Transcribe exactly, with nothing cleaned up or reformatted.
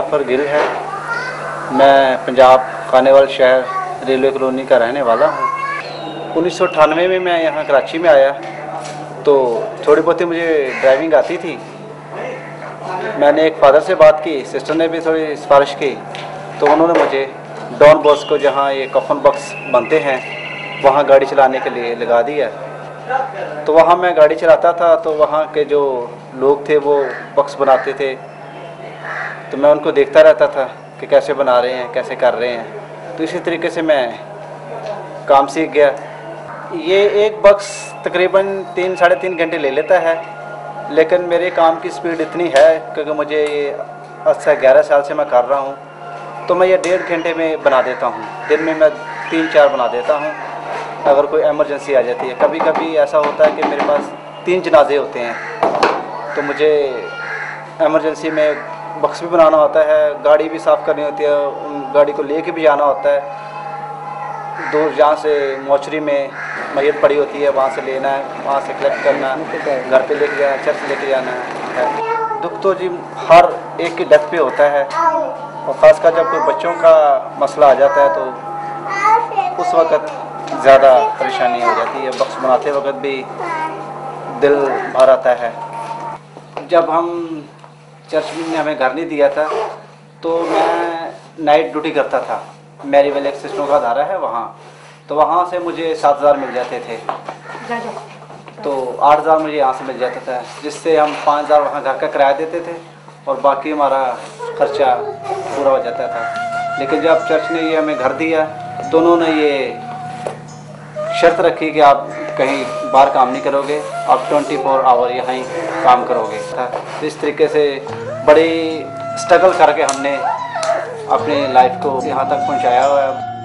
जाफर गिल है। मैं पंजाब खानेवाल शहर रेलवे कॉलोनी का रहने वाला हूँ। उन्नीस सौ अट्ठानवे में मैं यहाँ कराची में आया तो थोड़ी बहुत ही मुझे ड्राइविंग आती थी। मैंने एक फादर से बात की, सिस्टर ने भी थोड़ी सिफारिश की, तो उन्होंने मुझे डॉन बॉस्को जहाँ ये कफन बॉक्स बनते हैं वहाँ गाड़ी चलाने के लिए लगा दिया। तो वहाँ मैं गाड़ी चलाता था तो वहाँ के जो लोग थे वो बॉक्स बनाते थे, तो मैं उनको देखता रहता था कि कैसे बना रहे हैं, कैसे कर रहे हैं। तो इसी तरीके से मैं काम सीख गया। ये एक बॉक्स तकरीबन तीन साढ़े तीन घंटे ले लेता है, लेकिन मेरे काम की स्पीड इतनी है क्योंकि मुझे ये अच्छा ग्यारह साल से मैं कर रहा हूँ, तो मैं ये डेढ़ घंटे में बना देता हूँ। दिन में मैं तीन चार बना देता हूँ अगर कोई एमरजेंसी आ जाती है। कभी कभी ऐसा होता है कि मेरे पास तीन जनाजे होते हैं तो मुझे एमरजेंसी में बक्स भी बनाना होता है, गाड़ी भी साफ़ करनी होती है, उन गाड़ी को लेके भी जाना होता है। दूर जहाँ से मोचरी में मैयत पड़ी होती है वहाँ से लेना है, वहाँ से कलेक्ट करना है, घर पे लेके जाना, चर्च लेके जाना है। दुख तो जी हर एक की डेथ पे होता है, और ख़ासकर जब कोई बच्चों का मसला आ जाता है तो उस वक़्त ज़्यादा परेशानी हो जाती है। बक्स बनाते वक्त भी दिल भर आता है। जब हम चर्च में हमें घर नहीं दिया था तो मैं नाइट ड्यूटी करता था। मैरीवेल एक सिस्टम का धारा है वहाँ, तो वहाँ से मुझे सात हज़ार मिल जाते थे, तो आठ हज़ार मुझे यहाँ से मिल जाता था, जिससे हम पाँच हज़ार वहाँ घर का किराया देते थे और बाकी हमारा खर्चा पूरा हो जाता था। लेकिन जब चर्च ने ये हमें घर दिया तो उन्होंने ये शर्त रखी कि आप कहीं बाहर काम नहीं करोगे, आप चौबीस आवर यहाँ ही काम करोगे। तो इस तरीके से बड़ी स्ट्रगल करके हमने अपनी लाइफ को यहाँ तक पहुँचाया हुआ है।